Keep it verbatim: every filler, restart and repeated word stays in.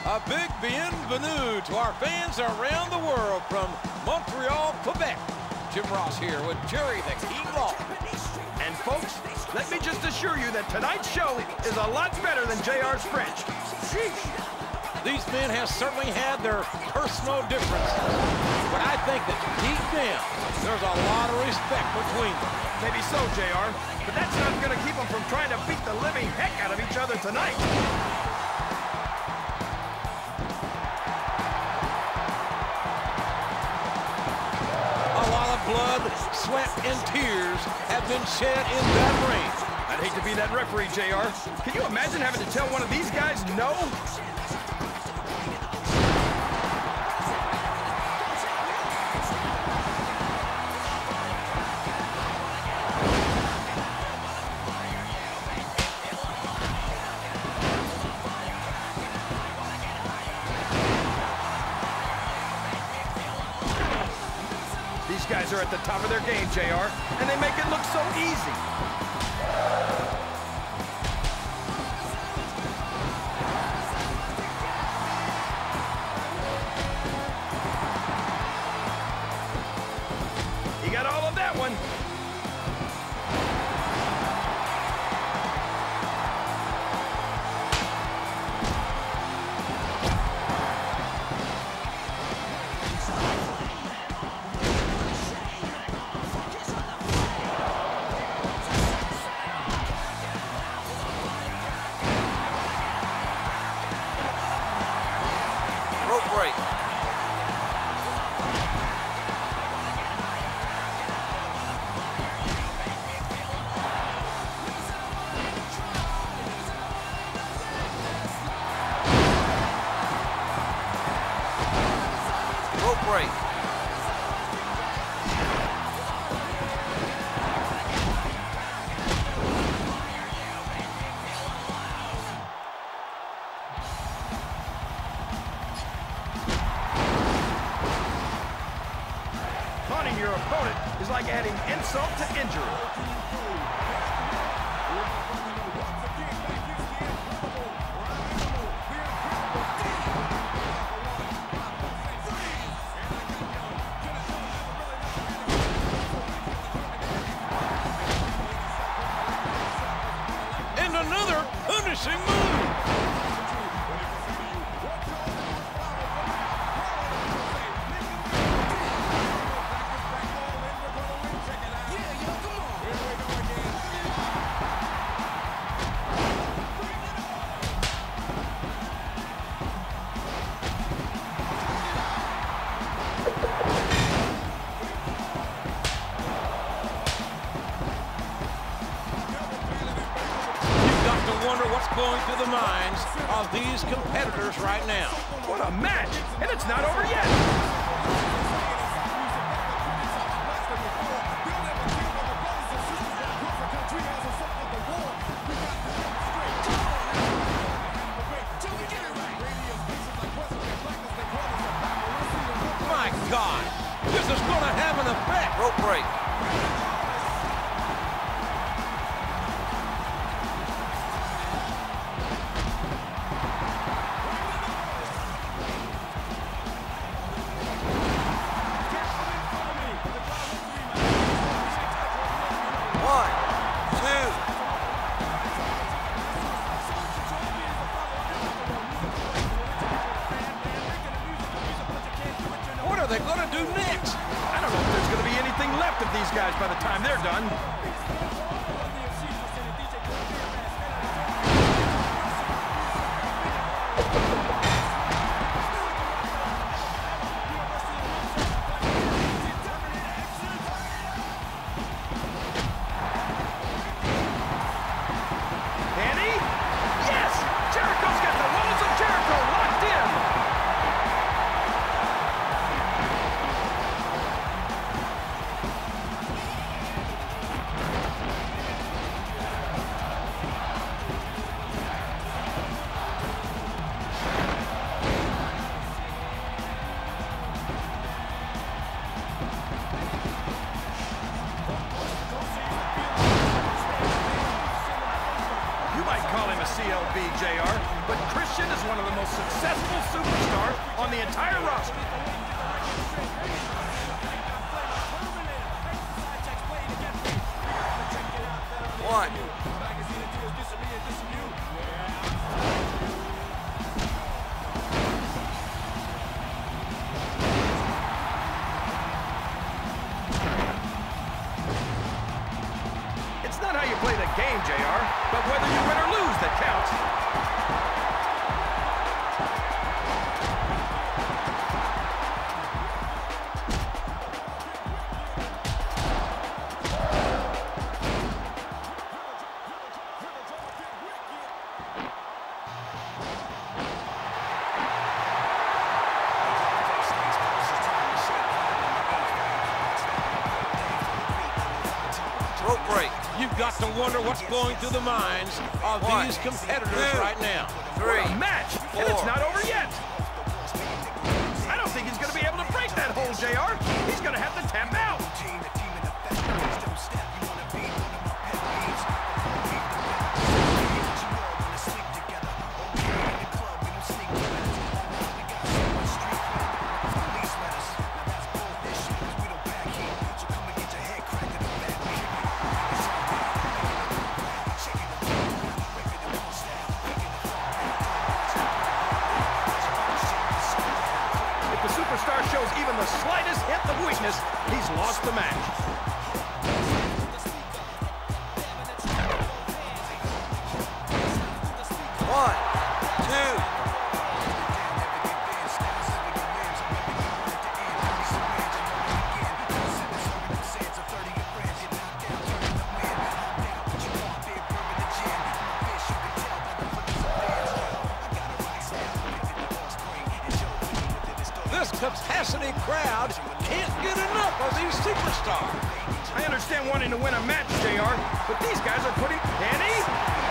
A big bienvenue to our fans around the world from Montreal, Quebec. Jim Ross here with Jerry the King Lawler. And folks, let me just assure you that tonight's show is a lot better than J R's French. Sheesh. These men have certainly had their personal differences, but I think that deep down, there's a lot of respect between them. Maybe so, J R, but that's not going to keep them from trying to beat the living heck out of each other tonight. Blood, sweat, and tears have been shed in that ring. I'd hate to be that referee, J R. Can you imagine having to tell one of these guys no? These guys are at the top of their game, J R, and they make it look so easy. He got all of that one. Rope break. Rope break. Taunting your opponent is like adding insult to injury. And another punishing move. Wonder what's going through the minds of these competitors right now. What a match! And it's not over yet! My God, this is going to have an effect. Rope break. One, two. What are they going to do next? I don't know if there's going to be anything left of these guys by the time they're done. most successful superstar on the entire roster. One. It's not how you play the game, J R, but whether you win or lose that counts. Rope break. You've got to wonder what's going through the minds of One, these competitors two, right now. Three. A match, four. and it's not over yet. I don't think he's going to be able to break that hold, J R. He's going to have to tap out. If the superstar shows even the slightest hint of weakness, he's lost the match. One, two. This capacity crowd can't get enough of these superstars. I understand wanting to win a match, J R, but these guys are putting Penny